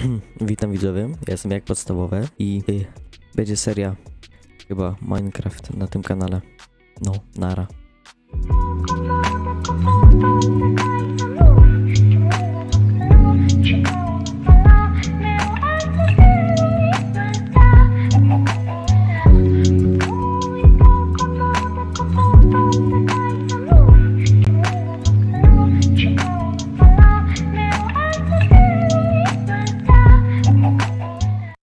Witam widzowie, ja jestem Jak Podstawowe i będzie seria chyba Minecraft na tym kanale. No, nara.